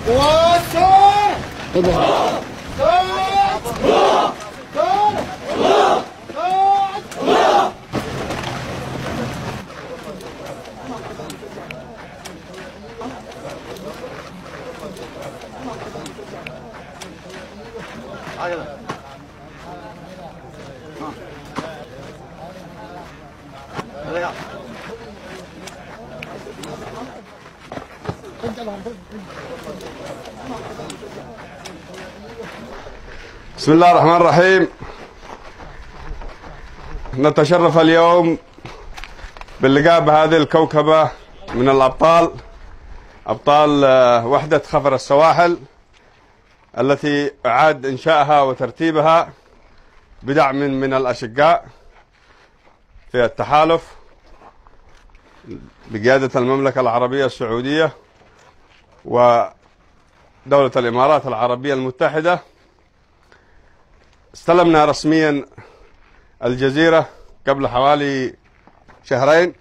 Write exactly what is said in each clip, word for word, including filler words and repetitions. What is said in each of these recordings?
بسم الله الرحمن الرحيم. نتشرف اليوم باللقاء بهذه الكوكبة من الأبطال، أبطال وحدة خفر السواحل التي أعاد إنشائها وترتيبها بدعم من الأشقاء في التحالف بقيادة المملكة العربية السعودية ودولة الإمارات العربية المتحدة. استلمنا رسميا الجزيرة قبل حوالي شهرين،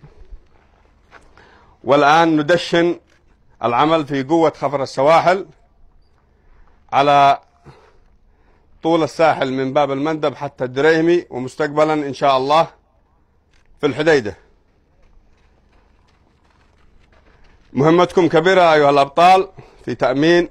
والآن ندشن العمل في قوة خفر السواحل على طول الساحل من باب المندب حتى الدريهمي، ومستقبلا إن شاء الله في الحديدة. مهمتكم كبيرة أيها الأبطال في تأمين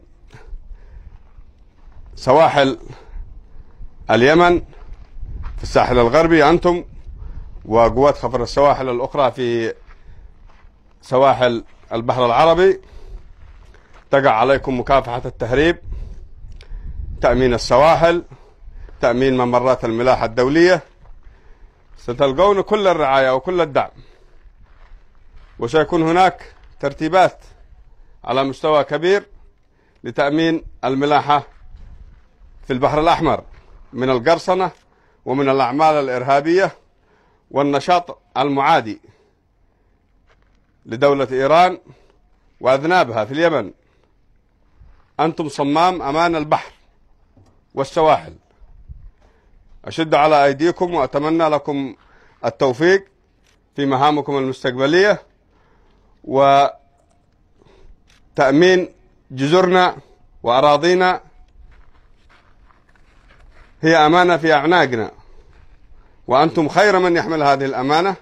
سواحل اليمن في الساحل الغربي، أنتم وقوات خفر السواحل الأخرى في سواحل البحر العربي. تقع عليكم مكافحة التهريب، تأمين السواحل، تأمين ممرات الملاحة الدولية. ستلقون كل الرعاية وكل الدعم، وسيكون هناك ترتيبات على مستوى كبير لتأمين الملاحة في البحر الأحمر من القرصنة ومن الأعمال الإرهابية والنشاط المعادي لدولة إيران وأذنابها في اليمن. أنتم صمام أمان البحر والسواحل. أشد على أيديكم وأتمنى لكم التوفيق في مهامكم المستقبلية وتأمين جزرنا وأراضينا. هي أمانة في أعناقنا، وأنتم خير من يحمل هذه الأمانة.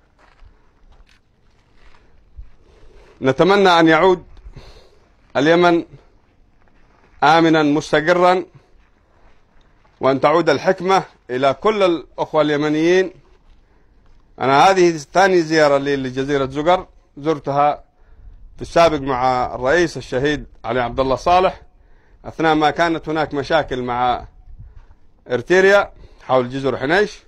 نتمنى أن يعود اليمن آمنا مستقرا، وأن تعود الحكمة إلى كل الأخوة اليمنيين. أنا هذه ثاني زيارة لي لجزيرة زقر، زرتها في السابق مع الرئيس الشهيد علي عبد الله صالح أثناء ما كانت هناك مشاكل مع إرتريا حول جزر حنيش،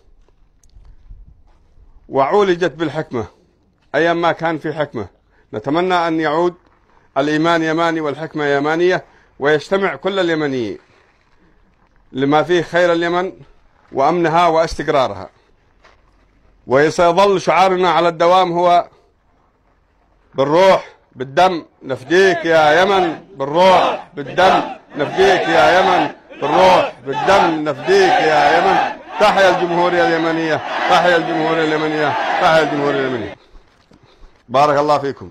وعولجت بالحكمة أيام ما كان في حكمة. نتمنى أن يعود الإيمان يماني والحكمة يمانية، ويجتمع كل اليمنيين لما فيه خير اليمن وأمنها واستقرارها. وسيظل شعارنا على الدوام هو بالروح بالدم نفديك يا يمن، بالروح بالدم نفديك يا يمن، بالروح بالدم نفديك يا يمن. تحيا الجمهورية اليمنية، تحيا الجمهورية اليمنية، تحيا الجمهورية اليمنية. بارك الله فيكم.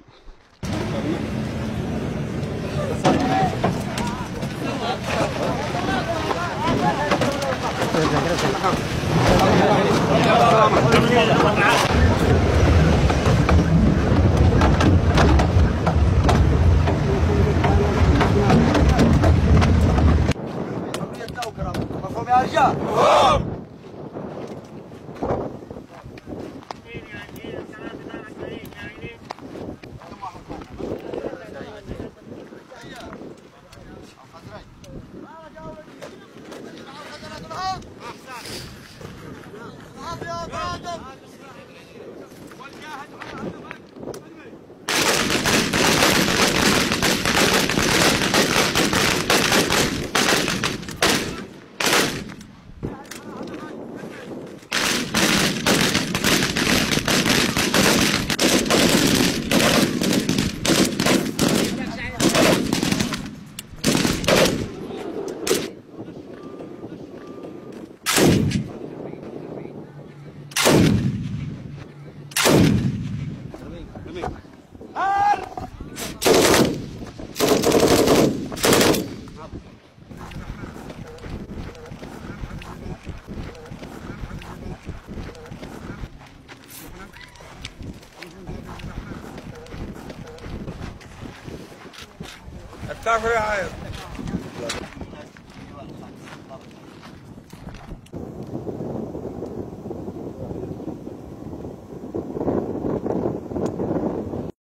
تاكل يا عيب.